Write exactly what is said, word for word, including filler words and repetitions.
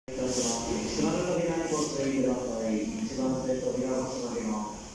一番扉にご注意ください。一番手扉のつなぎの